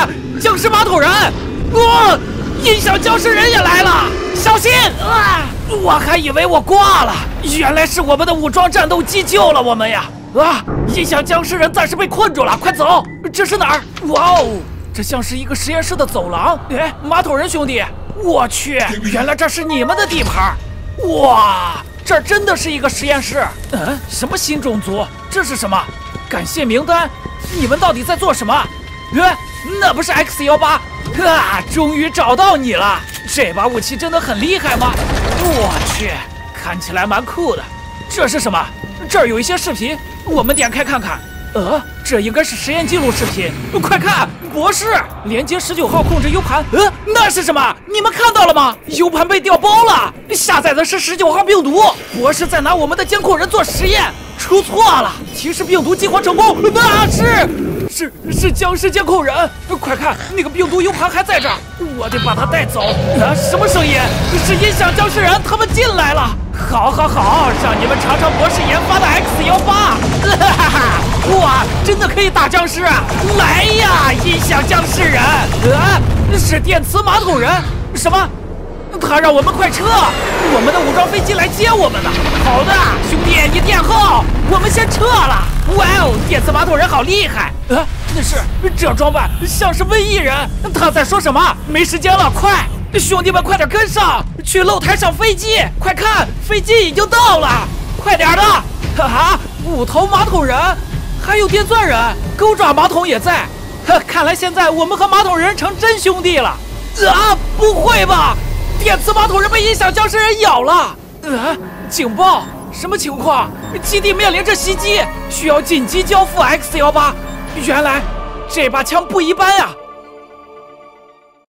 啊！僵尸马桶人！音响僵尸人也来了，小心！我还以为我挂了，原来是我们的武装战斗机救了我们呀！音响僵尸人暂时被困住了，快走！这是哪儿？哇哦，这像是一个实验室的走廊。哎，马桶人兄弟，我去，原来这是你们的地盘！哇，这真的是一个实验室。什么新种族？这是什么？感谢名单？你们到底在做什么？那不是 X18？终于找到你了！这把武器真的很厉害吗？我去，看起来蛮酷的。这是什么？这儿有一些视频，我们点开看看。这应该是实验记录视频。快看，博士，连接19号控制 U 盘。那是什么？你们看到了吗 ？U 盘被调包了，下载的是19号病毒。博士在拿我们的监控人做实验，出错了，提示病毒激活成功。那是僵尸监控人！快看，那个病毒 U 盘还在这儿，我得把它带走。什么声音？是音响僵尸人，他们进来了。好，让你们尝尝博士研发的 X18。哇，真的可以打僵尸啊！来呀，音响僵尸人！是电磁马桶人？什么？他让我们快撤，我们的武装飞机来接我们呢。好的，兄弟，你殿后，我们先撤了。哇哦，电磁马桶人好厉害！那是这装扮像是瘟疫人。他在说什么？没时间了，快！兄弟们，快点跟上，去露台上飞机！快看，飞机已经到了，快点的！5头马桶人，还有电钻人，钩爪马桶也在。看来现在我们和马桶人成真兄弟了。不会吧？电磁马桶人被音响僵尸人咬了！警报！什么情况？基地面临着袭击，需要紧急交付 X18。原来这把枪不一般呀！